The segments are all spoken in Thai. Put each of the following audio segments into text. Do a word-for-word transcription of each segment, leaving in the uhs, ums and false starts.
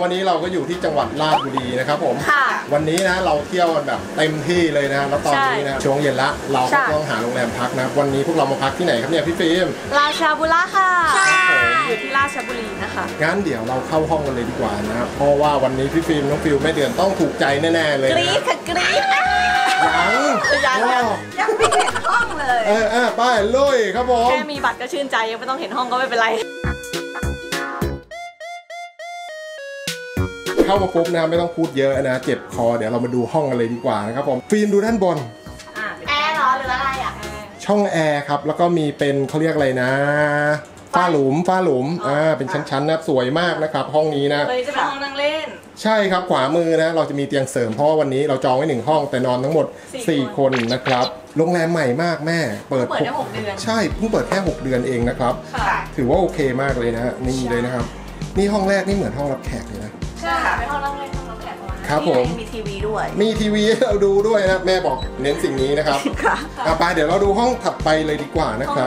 วันนี้เราก็อยู่ที่จังหวัดราชบุรีนะครับผมวันนี้นะเราเที่ยวกันแบบเต็มที่เลยนะแล้วตอนนี้นะช่วงเย็นละเราก็ต้องหาโรงแรมพักนะวันนี้พวกเรามาพักที่ไหนครับเนี่ยพี่ฟิล์มราชบุรีค่ะอยู่ที่ราชบุรีนะคะงั้นเดี๋ยวเราเข้าห้องกันเลยดีกว่านะครับเพราะว่าวันนี้พี่ฟิล์มน้องฟิลแม่เดือนต้องถูกใจแน่ๆเลยกรี๊ดค่ะกรี๊ดยังยังยังไม่เห็นห้องเลยเออเออไปลุยครับผมแค่มีบัตรก็ชื่นใจยังไม่ต้องเห็นห้องก็ไม่เป็นไรเข้ามาปุ๊บนะไม่ต้องพูดเยอะนะเจ็บคอเดี๋ยวเรามาดูห้องกันเลยดีกว่านะครับผมฟิล์มดูด้านบนแอร์เหรอหรืออะไรอ่ะช่องแอร์ครับแล้วก็มีเป็นเขาเรียกอะไรนะฝ้าหลุมฝ้าหลุมอ่าเป็นชั้นๆนะสวยมากนะครับห้องนี้นะเลยจะเป็นห้องนั่งเล่นใช่ครับขวามือนะเราจะมีเตียงเสริมเพราะว่าวันนี้เราจองไว้หนึ่งห้องแต่นอนทั้งหมดสี่คนนะครับโรงแรมใหม่มากแม่เปิดได้หกเดือนใช่เพิ่งเปิดแค่หกเดือนเองนะครับถือว่าโอเคมากเลยนะฮะนี่เลยนะครับนี่ห้องแรกนี่เหมือนห้องรับแขกเลยนะใช่ค่ะเป็นห้องนั่งเล่นห้องรับแขกครับผมมีทีวีด้วยมีทีวีให้เราดูด้วยนะแม่บอกเน้นสิ่งนี้นะครับค่ะไปเดี๋ยวเราดูห้องถัดไปเลยดีกว่านะครับ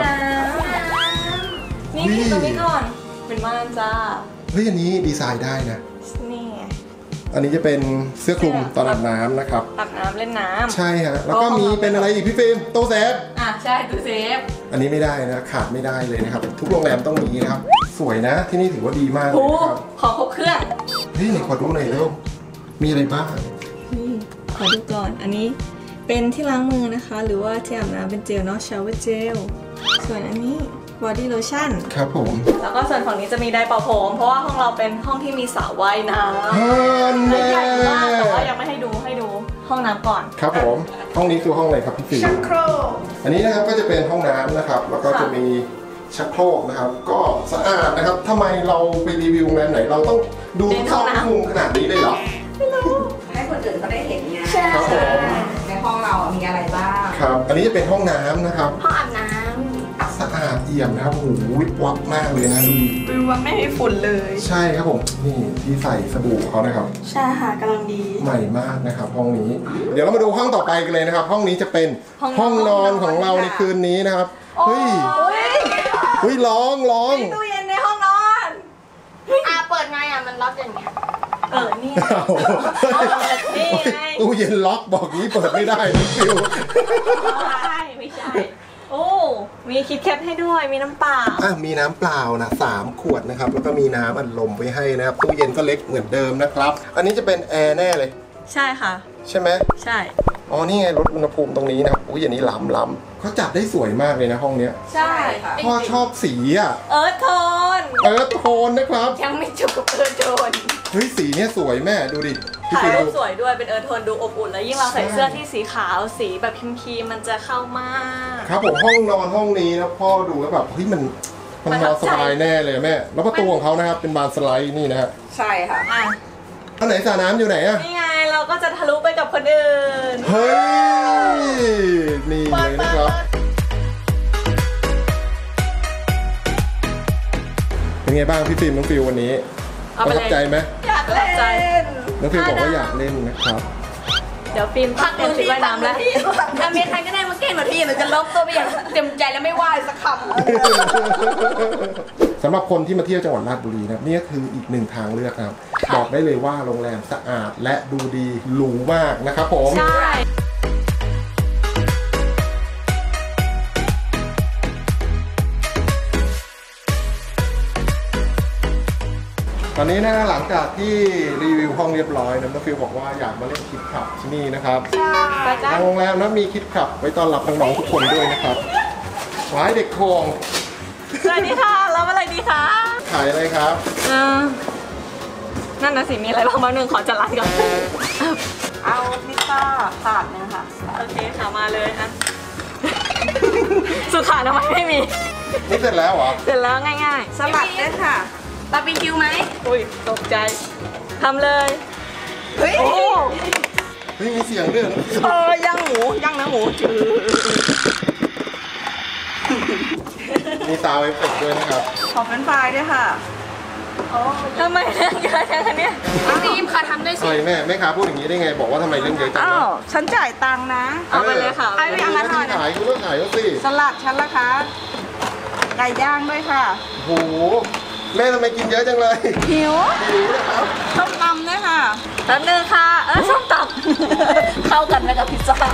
นี่คือตรงนี้ก่อนเป็นม่านจ้าเฮ้ยอันนี้ดีไซน์ได้นะนี่อันนี้จะเป็นเสื้อคลุมตอนอาบน้ำนะครับอาบน้ำเล่นน้ำใช่ฮะแล้วก็มีเป็นอะไรอีกพี่ฟิล์มโต๊ะเซฟอ่ะใช่ตู้เซฟอันนี้ไม่ได้นะขาดไม่ได้เลยนะครับทุกโรงแรมต้องมีนะครับสวยนะที่นี่ถือว่าดีมากเลยนะครับของครบเครื่องเฮ้ยไหนขอดูหน่อยเร็วมีอะไรบ้างนี่ขอดูก่อนอันนี้เป็นที่ล้างมือนะคะหรือว่าที่อาบน้ำเป็นเจลเนาะชาวเวอร์เจลส่วนอันนี้บอดี้โลชั่นครับผมแล้วก็ส่วนฝั่งนี้จะมีไดร์เป่าผมเพราะว่าห้องเราเป็นห้องที่มีสระว่ายน้ำใหญ่มากแต่ว่ายังไม่ให้ดูให้ดูห้องน้ำก่อนครับผมห้องนี้คือห้องอะไรครับพี่ฟิล์มชักโครกอันนี้นะครับก็จะเป็นห้องน้ำนะครับแล้วก็จะมีชักโครกนะครับก็สะอาดนะครับทำไมเราไปรีวิวโรงแรมไหนเราต้องดูเข้ามุมขนาดนี้เลยเหรอไม่รู้ให้คนอื่นเขาได้เห็นไงครับผมในห้องเรามีอะไรบ้างครับอันนี้จะเป็นห้องน้ำนะครับห้องอาบน้ำสะอาดเอี่ยมนะครับโอ้โหวิบวับมากเลยนะดูวิบวับไม่มีฝุ่นเลยใช่ครับผมนี่ที่ใส่สบู่เขานะครับใช่ค่ะกำลังดีใหม่มากนะครับห้องนี้เดี๋ยวเรามาดูห้องต่อไปกันเลยนะครับห้องนี้จะเป็นห้องนอนของเราในคืนนี้นะครับเฮ้ยเฮ้ยร้องร้องตู้เย็นในห้องนอนอ่ะเปิดไงอ่ะมันล็อกอย่างเงี้ยเออนี่นี่ไงตู้เย็นล็อกบอกนี้เปิดไม่ได้นี่ฟิวใช่ไม่ใช่โอ้มีคิดแคทให้ด้วยมีน้ำเปล่าอ่ะมีน้ำเปล่านะสามขวดนะครับแล้วก็มีน้ำอัดลมไว้ให้นะครับตู้เย็นก็เล็กเหมือนเดิมนะครับอันนี้จะเป็นแอร์แน่เลยใช่ค่ะใช่ไหมใช่อ๋อนี่ไงลดอุณหภูมิตรงนี้นะครับอุ้ยอย่างนี้ล้ำล้ำเขาจัดได้สวยมากเลยนะห้องเนี้ยใช่ค่ะพ่อชอบสีอ่ะเอิร์ธโทนเอิร์ธโทนนะครับยังไม่จบกับเอิร์ธโทนเฮ้ยสีเนี้ยสวยแม่ดูดิถ่ายรูปสวยด้วยเป็นเอิร์ธโทนดูอบอุ่นแล้วยิ่งเราใส่เสื้อที่สีขาวสีแบบครีมๆมันจะเข้ามากครับผมห้องนอนห้องนี้นะพ่อดูแล้วแบบเฮ้ยมันมันนอนสบายแน่เลยแม่แล้วประตูของเขานะครับเป็นบานสไลด์นี่นะฮะใช่ค่ะอันไหนสระน้ำอยู่ไหนอะนี่ไงเราก็จะทะลุไปกับคนอื่นเฮ้ยนี่เลยนะครับเป็นไงบ้างพี่ฟิล์มน้องฟิววันนี้ประทับใจไหมอยากเล่นน้องฟิวบอกว่าอยากเล่นนะครับเดี๋ยวฟิล์มพักเต็มชุดว่ายน้ำแล้วถ้ามีใครก็ได้มาเก่งมาพี่หนูจะลบตัวไปอย่างเต็มใจแล้วไม่ว่ายสักคำสำหรับคนที่มาเที่ยวจังหวัดราชบุรีนะนี่ก็คืออีกหนึ่งทางเลือกครับบอกได้เลยว่าโรงแรมสะอาดและดูดีหรูมากนะครับผมใช่ตอนนี้นะหลังจากที่รีวิวห้องเรียบร้อยนะน้องฟิวบอกว่าอยากมาเล่นคิดขับที่นี่นะครับทางโรงแรมนะมีคิดขับไว้ต้อนรับน้องๆทุกคนด้วยนะครับขายเด็กโคงสวัสดีค่ะรับอะไรดีคะขายอะไรครับนั่นนะสิมีอะไรบ้างบ้างหนึ่งขอจัดร้านก่อนเอาพิซซ่าถาดนึงค่ะโอเคค่ะมาเลยนะสุขาทำไมไม่มีนี่เสร็จแล้วเหรอเสร็จแล้วง่ายๆสลัดได้ค่ะบาร์บีคิวไหมอุ้ยตกใจทำเลยเฮ้ยเฮ้ยมีเสียงด้วยเออย่างหมูย่างเนื้อหมูจืดมีตาไว้เป็ดด้วยนะครับขอเฟรนช์ฟรายด้วยค่ะทำไมเรื่องเยอะจังคะเนี่ยพี่ยิมค่ะทำได้สิแม่แม่ค้าพูดอย่างนี้ได้ไงบอกว่าทำไมเรื่องเยอะจังอ้าวฉันจ่ายตังค์นะเอาไปเลยค่ะไอ้ยังมาทานขายก็ต้องขายก็สิสลัดฉันละคะไก่ย่างด้วยค่ะโอ้โหแม่ทำไมกินเยอะจังเลยหิวหิวนะครับส้มตำด้วยค่ะแป๊บนึงค่ะ เออส้มตำ เข้ากันไหมกับพิซซ่า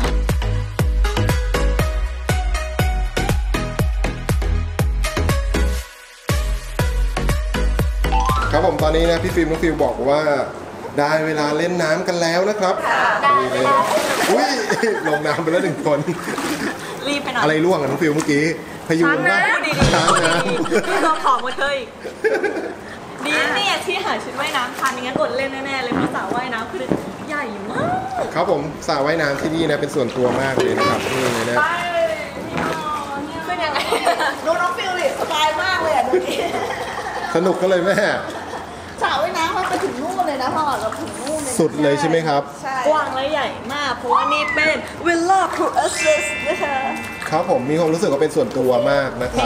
ครับผมตอนนี้นะพี่ฟิล์มน้องฟิลบอกว่าได้เวลาเล่นน้ำกันแล้วนะครับนี่เลยอุ้ยลงน้ำไปแล้วหนึ่งคนรีบไปหน่อยอะไรร่วงอ่ะน้องฟิลเมื่อกี้พยูนนะช้างน้คือเราขอมาเธออีกดีเนี่ยที่หาชุดว่ายน้ำทันอย่างงั้นอดเล่นแน่ๆเลยเพราะสระว่ายน้ำคือใหญ่มากำครับผมสระว่ายน้ำที่นี่นะเป็นส่วนตัวมากเลยนะครับนี่นะไปพี่นอนขึ้นยังไงดูน้องฟิลลิสบายมากเลยอ่ะดูดิสนุกกันเลยแม่สระว่ายน้ำมันไปถึงนู่นเลยนะพ่อเราถึงนู่นเลยสุดเลยใช่ไหมครับใช่กว้างและใหญ่มากเพราะว่านี่เป็นวิลล่าพรูเอสเซสนะคะครับผมมีความรู้สึกว่าเป็นส่วนตัวมากนะครับ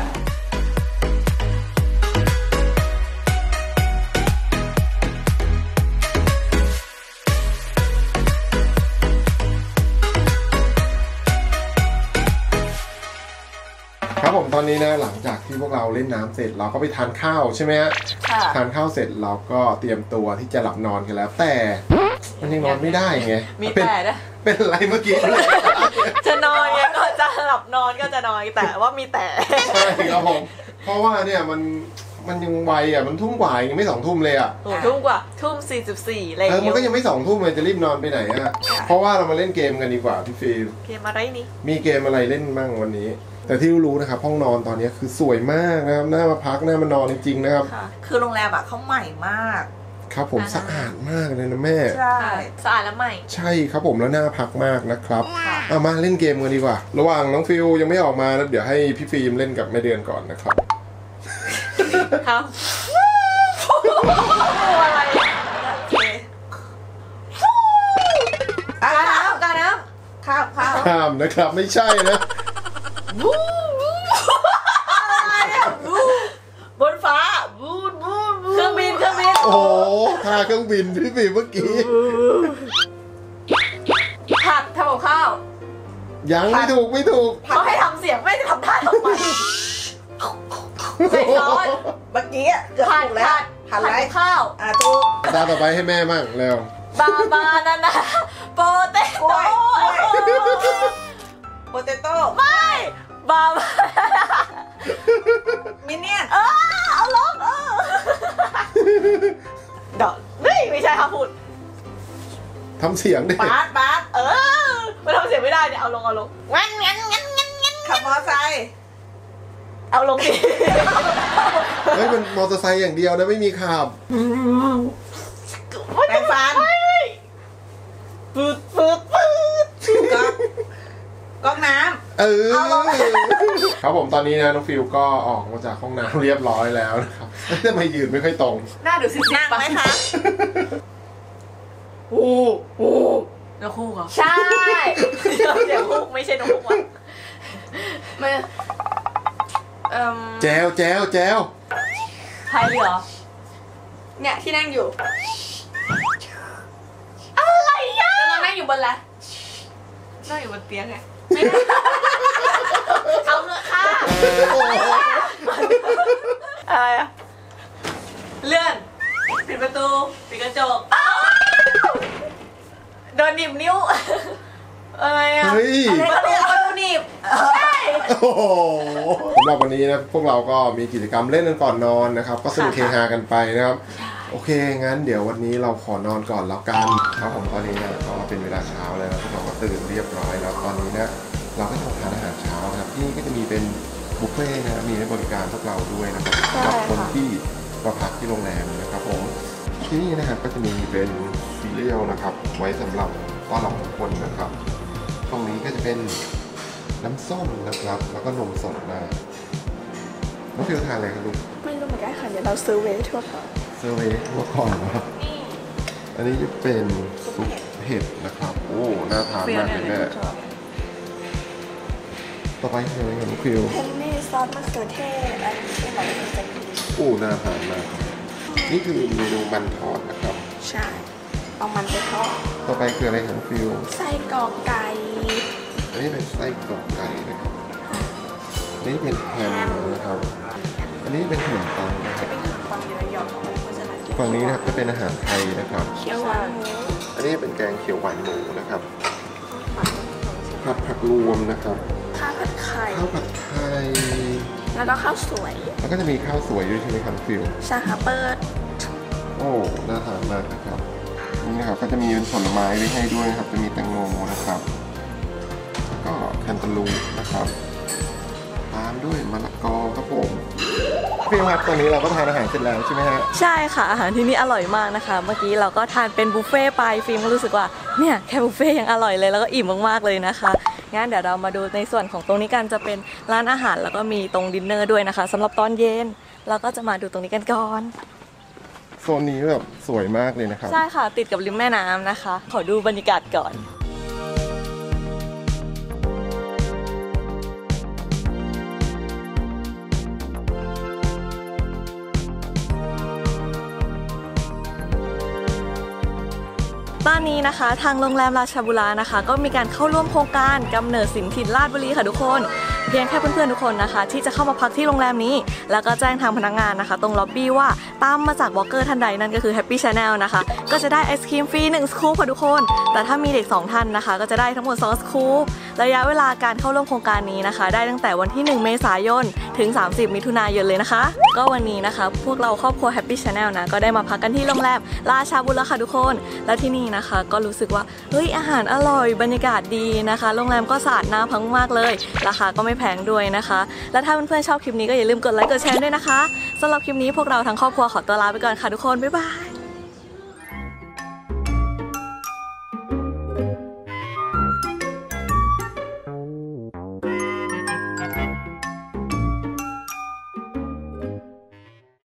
ครับผมตอนนี้นะหลังจากที่พวกเราเล่นน้ำเสร็จเราก็ไปทานข้าวใช่ไหมฮะค่ะทานข้าวเสร็จเราก็เตรียมตัวที่จะหลับนอนกันแล้ว แต่มันยังนอนไม่ได้ไงมีเป็นแต่นะเป็นอะไรเมื่อกี้จะนอนไงก็จะหลับนอนก็จะนอนแต่ว่ามีแต่ใช่ครับผมเพราะว่าเนี่ยมันมันยังไวอ่ะมันทุ่มกว่ายังไม่สองทุ่มเลยอ่ะโอ้ทุ่มกว่าทุ่มสี่สิบสี่อะไรเออมันก็ยังไม่สองทุ่มเลยจะรีบนอนไปไหนอ่ะเพราะว่าเรามาเล่นเกมกันดีกว่าพี่ฟิล์มเกมอะไรนี่มีเกมอะไรเล่นบ้างวันนี้ แต่ที่รู้ๆนะครับห้องนอนตอนนี้คือสวยมากนะครับน่ามาพักน่ามานอนจริงๆนะครับค่ะคือโรงแรมอ่ะเขาใหม่มากครับผมสะอาดมากเลยนะแม่ใช่สะอาดและใหม่ใช่ครับผมแล้วน่าพักมากนะครับค่ะเอามาเล่นเกมกันดีกว่า ระหว่างน้องฟิลยังไม่ออกมาแล้วเดี๋ยวให้พี่ฟิล์มเล่นกับแม่เดือนก่อนนะครับครับอะไรโอเคการน้ำการน้ำข้าวข้าวห้ามนะครับไม่ใช่นะอะไรอ่ะบนฟ้าบูนบูนเครื่องบินเครื่องบินโอ้โหท่าเครื่องบินพี่ฟิล์มเมื่อกี้ผัดทำกับข้าวยังไม่ถูกไม่ถูกเขาให้ทำเสียงไม่ได้ทำท่าทำไมใส่ซอสเมื่อกี้อะเกือบผัดถูกแล้วผัดหันผัดไรกับข้าวอ่ะถูกตาต่อไปให้แม่มั่งเร็วบาบานานาโปเตโต้โปเตโต้ไม่บาบามินเนี่ยนเออเอาลงเออดอกนี่ไม่ใช่ค่ะพูดทำเสียงดิบาสบาสเออมันทำเสียงไม่ได้เนี่ยเอาลงเอาลงงั้นงั้นงั้นงั้นงั้นขับมอไซค์เอาลงดิเฮ้ยมันมอเตอร์ไซค์อย่างเดียวนะไม่มีขับแปรงฟันปืดปืดปืดก๊อกก๊อกน้เออครับผมตอนนี้นะน้องฟิลก็ออกมาจากห้องน้ำเรียบร้อยแล้วนะครับทำไมยืนไม่ค่อยตรงหน้าดูสิำนั่งไหมคะโอ้โหนกฮูกเหรอใช่เสียงฮูกไม่ใช่นกฮูกว่ะไม่เอ่อแจวแจวแจวพายเรือเนี่ยที่นั่งอยู่ อะไรอ่ะเรานั่งอยู่บนอะไรนั่งอยู่บนเตียงไงไม่ได้เอาเถอะค่ะอะไรอ่ะเลื่อนปิดประตูปิดกระจกอ้าวโดนหนีบนิ้วอะไรอ่ะเฮ้ยประตูประตูหนีบใช่โอ้โหสำหรับวันนี้นะพวกเราก็มีกิจกรรมเล่นกันก่อนนอนนะครับก็สนุกเฮฮากันไปนะครับโอเคงั้นเดี๋ยววันนี้เราขอนอนก่อนแล้วกันครับผมตอนนี้เนี่ยก็เป็นเวลาเช้าแล้วนะพวกเราก็ตื่นเรียบร้อยแล้วตอนนี้เนี่ยเราก็จะมาทานอาหารเช้านะครับที่นี่ก็จะมีเป็นบุฟเฟ่ต์นะครับมีให้บริการพวกเราด้วยนะครับสำหรับคนที่มาพักที่โรงแรมนะครับผมที่นี่นะครับก็จะมีเป็นซีเรียลนะครับไว้สำหรับต้อนรับทุกคนนะครับตรงนี้ก็จะเป็นน้ำส้มนะครับ แล้วก็นมสดนะน้องฟิวทานอะไรครับลูกไม่รู้เหมือนกันค่ะเดี๋ยวเราซื้อเวททั่วก่อนเซอร์เวย์ทั่วก่อนนะครับอันนี้จะเป็นซุปเห็ดนะครับโอ้น่าทานมากเลยแม่ต่อไปคืออะไรครับน้องฟิวเพนนี่ซอสมะเขือเทศอันนี้ที่เราจะกินโอ้น่าทานมากครับนี่คือเมนูมันทอดนะครับใช่เอามันไปทอดต่อไปคืออะไรครับน้องฟิวไส้กรอกไก่อันนี้เป็นไส้กรอกไก่นะครับอันนี่เป็นแฮมนะครับ อันอันนี้เป็นขนมปังนะครับฟังระยองเพราะฉะนั้นฝั่งนี้นะครับจะเป็นอาหารไทยนะครับเขียวหวานหมูอันนี้เป็นแกงเขียวหวานหมูนะครับผัดผักรวมนะครับข้าวผัดไข่ข้าวผัดไทยแล้วก็ข้าวสวยแล้วก็จะมีข้าวสวยด้วยใช่ไหมครับฟิลใช่ค่ะเปิดโอ้น่าทานมากนะครับนี่นะครับก็จะมีเป็นผลไม้ไว้ให้ด้วยนะครับจะมีแตงโมนะครับแล้วก็แคนตาลูปนะครับตามด้วยมะละกอครับผมฟิลครับตอนนี้เราก็ทานอาหารเสร็จแล้วใช่ไหมฮะใช่ค่ะอาหารที่นี่อร่อยมากนะคะ เมื่อกี้เราก็ทานเป็นบุฟเฟ่ต์ไปฟิล์มก็รู้สึกว่าเนี่ยแค่บุฟเฟ่ต์ยังอร่อยเลยแล้วก็อิ่มมากๆเลยนะคะงั้นเดี๋ยวเรามาดูในส่วนของตรงนี้กันจะเป็นร้านอาหารแล้วก็มีตรงดินเนอร์ด้วยนะคะสำหรับตอนเย็นเราก็จะมาดูตรงนี้กันก่อนโซนนี้แบบสวยมากเลยนะครับใช่ค่ะติดกับริมแม่น้ำนะคะ ขอดูบรรยากาศก่อนตอนนี้นะคะทางโรงแรมราชบุรานะคะ ก็มีการเข้าร่วมโครงการกำเนิดสินถิ่นราชบุรีค่ะทุกคนเพียงแค่เพื่อนๆทุกคนนะคะที่จะเข้ามาพักที่โรงแรมนี้แล้วก็แจ้งทางพนักงานนะคะตรงล็อบบี้ว่าตามมาจากบล็อกเกอร์ท่านใดนั่นก็คือ Happy Channel นะคะก็จะได้ไอศครีมฟรีหนึ่งสกู๊ปค่ะทุกคนแต่ถ้ามีเด็กสองท่านนะคะก็จะได้ทั้งหมดสองสกู๊ประยะเวลาการเข้าร่วมโครงการนี้นะคะได้ตั้งแต่วันที่หนึ่งเมษายนถึงสามสิบมิถุนายนเลยนะคะก็วันนี้นะคะพวกเราครอบครัว Happy Channel นะก็ได้มาพักกันที่โรงแรมราชบุรีค่ะทุกคนและที่นี่นะคะก็รู้สึกว่าเฮ้ยอาหารอร่อยบรรยากาศดีนะคะโรงแรมก็สะอาดน่าพักมากเลยราคาก็ไม่แพงด้วยนะคะและถ้าเพื่อนๆชอบคลิปนี้ก็อย่าลืมกดไลค์กดแชร์ด้วยนะคะสำหรับคลิปนี้พวกเราทั้งครอบครัวขอตัวลาไปก่อนค่ะทุกคนบ๊ายบาย